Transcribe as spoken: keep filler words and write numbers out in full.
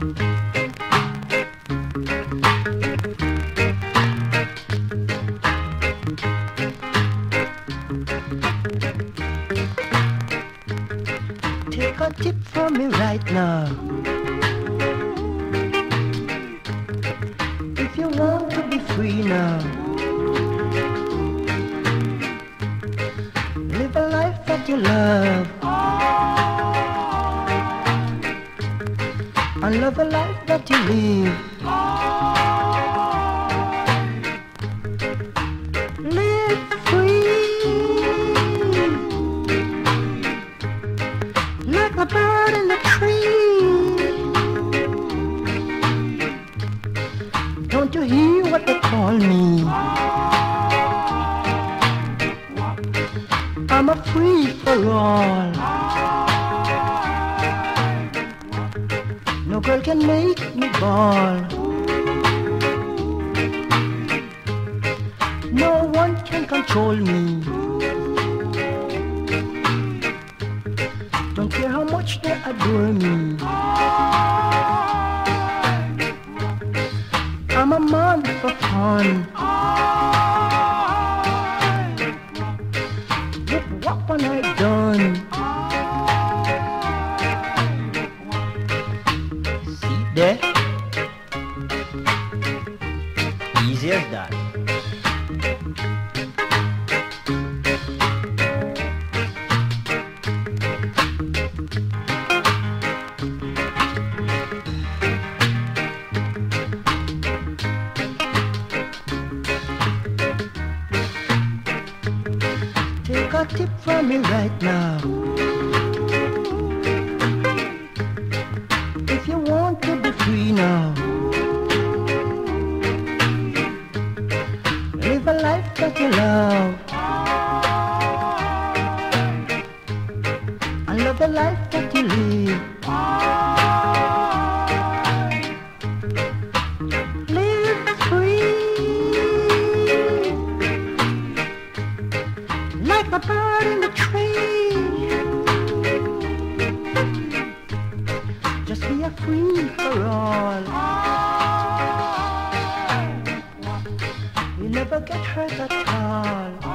Take a tip from me right now. If you want to be free now, live a life that you love, and love the life that you live. Live free, like a bird in the tree. Don't you hear what they call me? I'm a free for all. No girl can make me bawl. No one can control me. Don't care how much they adore me. I'm a man for fun. Look what I've done. See there? Easy as that. Take a tip from me right now. If you want to be free now, live a life that you love, and love the life that you live. Live free, like a bird in the tree. Just be a free for all. You never get hurt at all.